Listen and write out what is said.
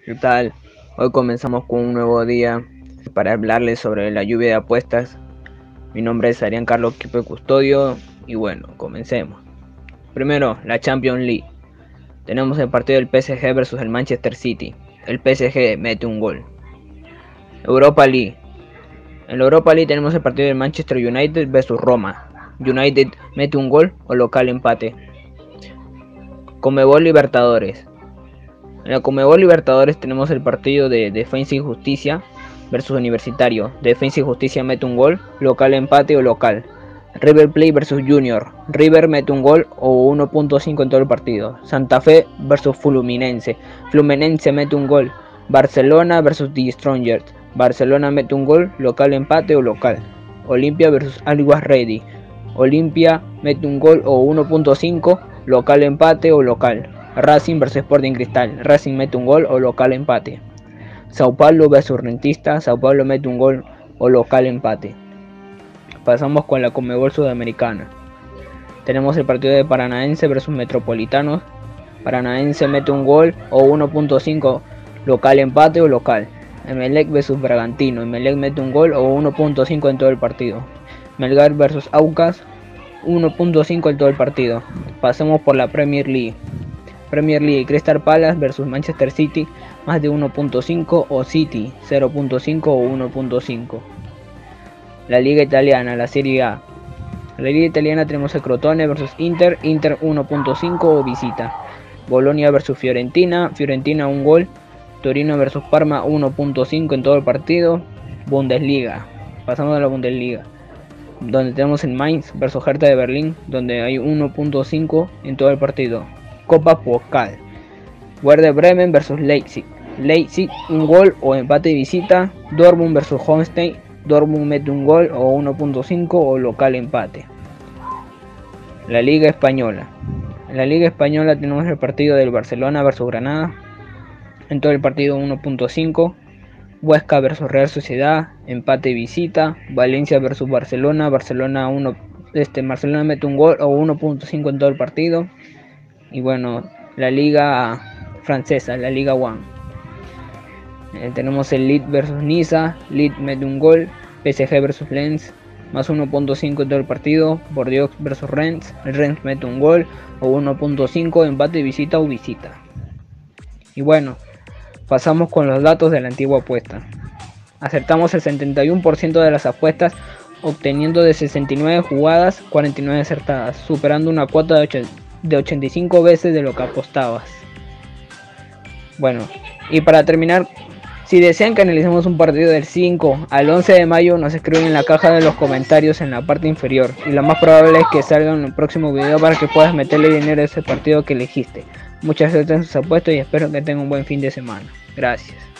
¿Qué tal? Hoy comenzamos con un nuevo día para hablarles sobre la lluvia de apuestas. Mi nombre es Arián Carlos Quipe Custodio y bueno, comencemos. Primero, la Champions League. Tenemos el partido del PSG versus el Manchester City. El PSG mete un gol. Europa League. En la Europa League tenemos el partido del Manchester United versus Roma. United mete un gol o local empate. Conmebol Libertadores. En la Conmebol Libertadores tenemos el partido de Defensa y Justicia versus Universitario. Defensa y Justicia mete un gol, local empate o local. River Plate versus Junior. River mete un gol o 1.5 en todo el partido. Santa Fe versus Fluminense. Fluminense mete un gol. Barcelona versus The Strongers. Barcelona mete un gol, local empate o local. Olimpia versus Always Ready. Olimpia mete un gol o 1.5, local empate o local. Racing versus Sporting Cristal. Racing mete un gol o local empate. Sao Paulo versus Rentistas. Sao Paulo mete un gol o local empate. Pasamos con la Conmebol Sudamericana. Tenemos el partido de Paranaense versus Metropolitanos. Paranaense mete un gol o 1.5, local empate o local. Emelec versus Bragantino. Emelec mete un gol o 1.5 en todo el partido. Melgar versus Aucas. 1.5 en todo el partido. Pasemos por la Premier League. Premier League, Crystal Palace versus Manchester City, más de 1.5 o City, 0.5 o 1.5. La Liga Italiana, la Serie A. En la Liga Italiana tenemos el Crotone versus Inter, Inter 1.5 o visita. Bolonia versus Fiorentina, Fiorentina un gol. Torino versus Parma 1.5 en todo el partido. Bundesliga, pasamos a la Bundesliga, donde tenemos el Mainz versus Hertha de Berlín, donde hay 1.5 en todo el partido. Copa Pokal, Werder Bremen versus Leipzig. Leipzig un gol o empate de visita. Dortmund versus Holstein. Dortmund mete un gol o 1.5 o local empate. La Liga Española. En la Liga Española tenemos el partido del Barcelona versus Granada. En todo el partido 1.5. Huesca versus Real Sociedad, empate de visita. Valencia versus Barcelona. Barcelona mete un gol o 1.5 en todo el partido. Y bueno, la liga francesa, la Liga 1. Tenemos el Lille versus Niza. Lille mete un gol. PSG versus Lens, más 1.5 en todo el partido. Bordeaux versus Rennes. Rennes mete un gol o 1.5, empate de visita o visita. Y bueno, pasamos con los datos de la antigua apuesta. Acertamos el 71% de las apuestas, obteniendo de 69 jugadas 49 acertadas, superando una cuota de 85 veces de lo que apostabas. Bueno, y para terminar, si desean que analicemos un partido del 5 al 11 de mayo, nos escriben en la caja de los comentarios en la parte inferior, y lo más probable es que salga en el próximo video para que puedas meterle dinero a ese partido que elegiste. Muchas gracias en sus apuestas y espero que tengan un buen fin de semana. Gracias.